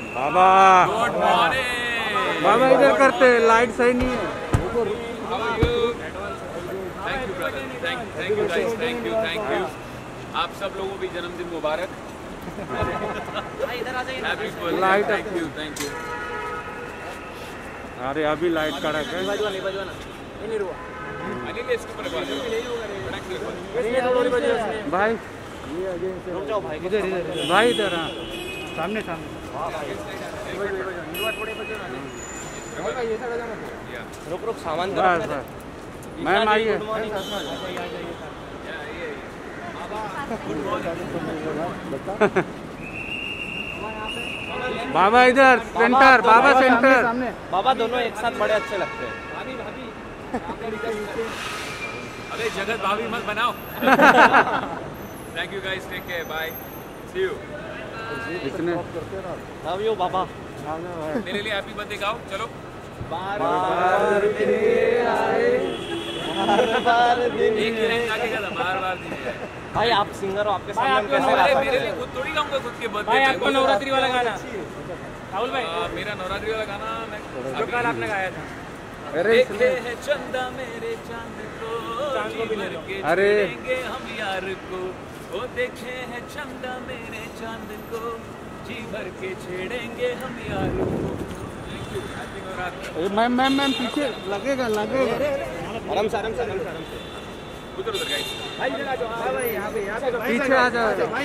बाबा good morning. बाबा इधर करते, light सही नहीं है। Thank you brother, thank you guys, thank you. आप सब लोगों को भी जन्मदिन मुबारक। Happy birthday, thank you. अरे अभी लाइट कड़क है भाई। इधर भाई, इधर सामने रुक सामान मैम आइए। बाबा इधर सेंटर, बाबा सेंटर। बाबा दोनों एक साथ बड़े अच्छे लगते हैं। अरे जगत भाभी मत बनाओ। Thank you guys, take care, bye, see you. Love you बाबा। मेरे लिए हैप्पी बर्थडे गाओ, चलो। बार दिन एक ही लाइन गाके गाना, बार दिन है। भाई आप सिंगर हो, आपके सामने हम कैसे गा सकते मेरे लिए हैं? खुद थोड़ी गाऊंगा खुद के बर्थडे भाई आपको नवरात्रि वाला गाना राहुल भाई, मेरा नवरात्रि वाला गाना जो कल आपने गाया था। देखे है चंदा मेरे चांद को, जी भर के छेड़ेंगे हम यार को। ओ देखे है चंदा मेरे चांद को, जी भर के छेड़ेंगे हम यार को। मैम पीछे लगेगा। आराम से उधर गाइस, भाई इधर आ जाओ। हां भाई यहां पे पीछे आ जाओ भाई।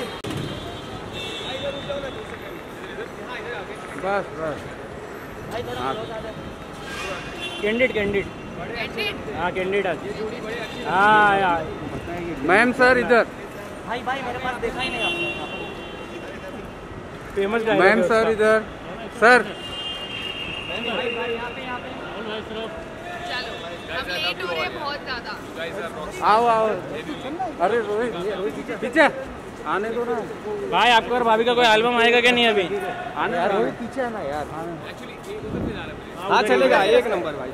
बस भाई कैंडिडेट हाँ कैंडिडेट हाँ यार। मैम सर इधर। भाई मेरे पास देखा ही नहीं आपने। फेमस मैम सर इधर। सर हम लेट हो रहे हैं बहुत ज्यादा। आओ। अरे रोहित पीछे आने दो ना भाई। आपका और भाभी का कोई एल्बम आएगा क्या नहीं अभी? आने यार, रोहित पीछे है ना यार। एक्चुअली एक उधर से जा रहा है। हाँ चलेगा, एक नंबर भाई।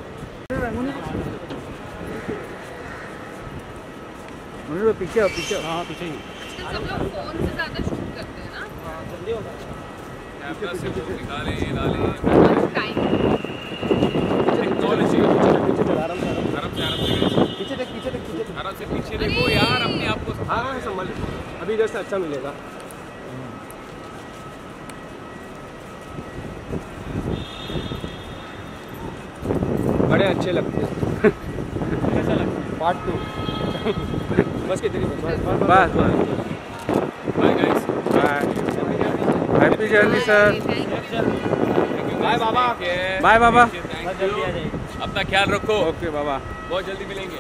पीछे हाँ पीछे ही। सब लोग फोन से ज्यादा शूट करते हैं ना। जल्दी होगा। कैमरा से निकाले टाइम टेक्नोलॉजी। आराम से आराम से पीछे देखो यार, अपने आप को हाँ संभाल। अभी इधर से अच्छा मिलेगा। बड़े अच्छे लगते हैं। कैसा लगता है? पार्ट 2 बस कितनी bus bye guys, happy journey sir. Bye बाबा। बाय बाबा। जल्दी आ जाइए। अपना ख्याल रखो। ओके बाबा। बहुत जल्दी मिलेंगे।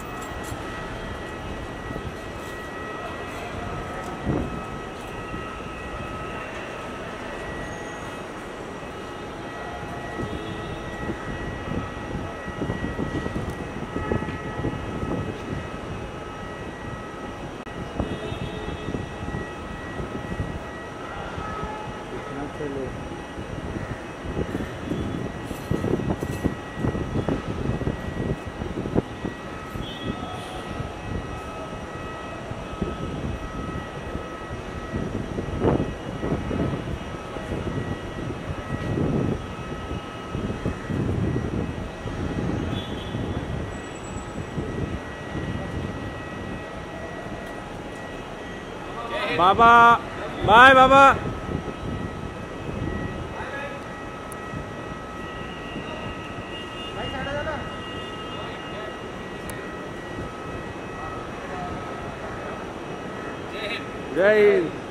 बाबा बाय बाबा। जय हिंद।